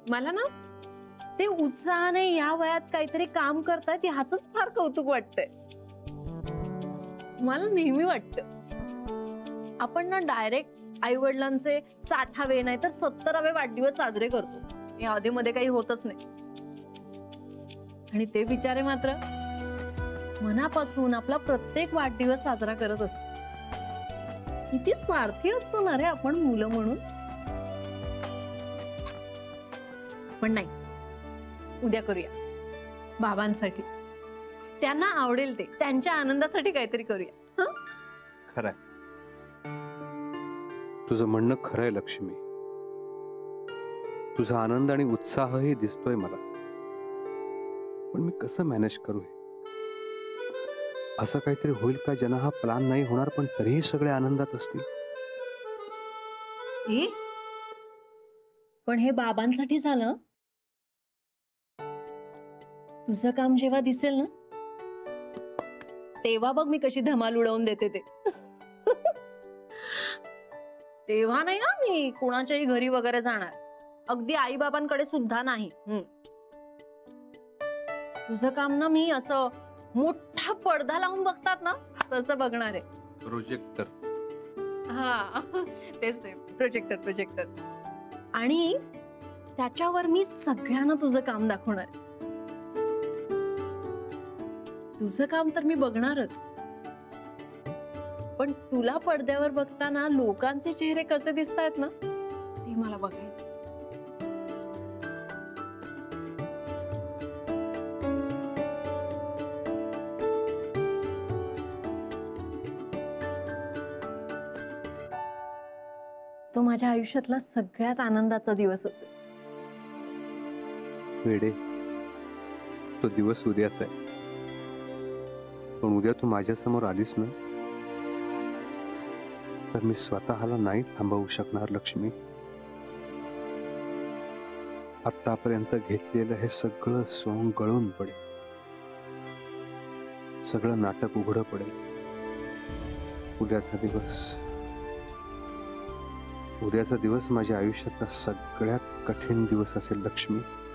मला ना ते उत्साहाने या वयात काहीतरी काम करतायत ह्याचंच फार कौतुक वाटतंय. मला नेहमी वाटतं आपण ना डायरेक्ट आई वडिलांचे 60वे नाही तर 70वे वाढदिवस साजरे करतो. या आधीमध्ये काही होतच नाही. आणि ते बिचारे मात्र मनापासून आपला प्रत्येक वाढदिवस साजरा करत असतात. किती स्वार्थी असतो ना रे आपण मुलं म्हणून. पण नाही, उद्या करूया बाबांसाठी. त्यांना आवडेल ते, त्यांच्या आनंदासाठी काहीतरी करूया. खरंय, तुझं म्हणणं खरंय लक्ष्मी. तुझा आनंद आणि उत्साहही दिसतोय मला. पण मी कसं मॅनेज करू हे? असं काहीतरी होईल का ज्यांना हा प्लॅन नाही होणार पण तरीही सगळे आनंदात असतील? पण हे बाबांसाठी झालं. तुझं काम जेव्हा दिसेल ना तेव्हा बघ मी कशी धमाल उडवून देते ते. तेव्हा नाही हा मी कोणाच्याही घरी वगैरे जाणार. अगदी आई बाबांकडे सुद्धा नाही. तुझं काम ना मी असं मोठा पडदा लावून बघतात ना तसं बघणार आहे. प्रोजेक्टर. हा तेच ते प्रोजेक्टर. आणि त्याच्यावर मी सगळ्यांना तुझं काम दाखवणार. तुझं काम तर मी बघणारच, पण तुला पडद्यावर बघताना लोकांचे चेहरे कसे दिसतायत ना ते मला बघायचं. तो माझ्या आयुष्यातला सगळ्यात आनंदाचा दिवस असेल. वेडे, तो दिवस उद्याच आहे. पण उद्या तू माझ्या समोर आलीस ना तर मी स्वतःला नाही थांबवू शकणार लक्ष्मी. आतापर्यंत घेतलेलं हे सगळं सोंग गळून पडेल. सगळं नाटक उघडं पडेल. उद्याचा दिवस माझ्या आयुष्यातला सगळ्यात कठीण दिवस असेल लक्ष्मी.